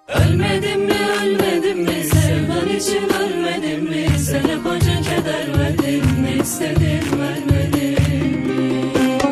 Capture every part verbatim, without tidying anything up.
Ölmedim mi, ölmedim mi, sevdan için ölmedim mi? Sen hep acı keder verdin, ne istedin vermedin mi?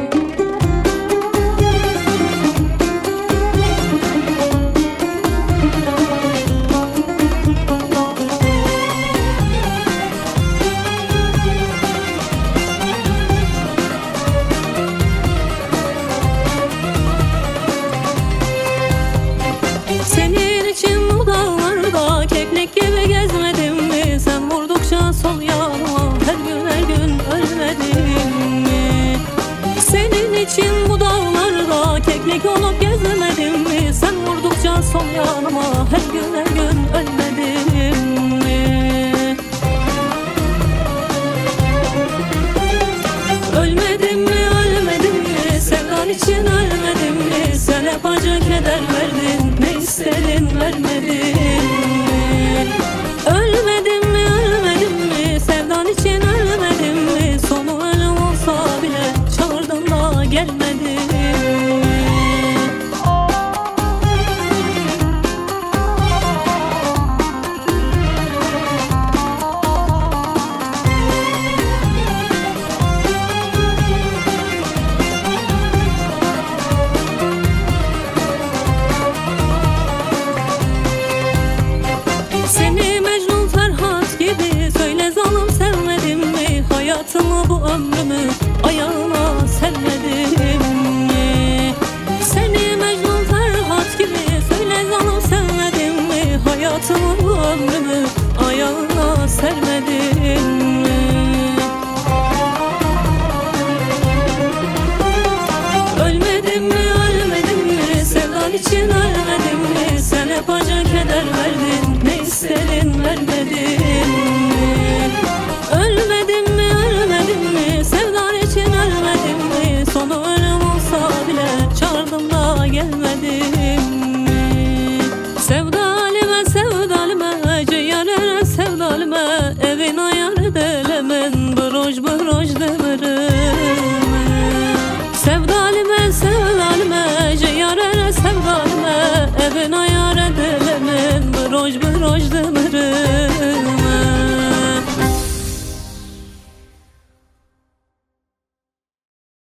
Senin için bu dağlarda keklik gibi gezmedim mi? Sen vurdukça sol yanıma her gün her gün ölmedim mi? Senin için bu dağlarda keklik olup gezmedim mi? Sen vurdukça sol yanıma her gün her gün ölmedim mi? Ölmedim mi, ölmedim mi, sevdan için ölmedim mi? Sen hep acı keder verdin, ne istedin vermedin.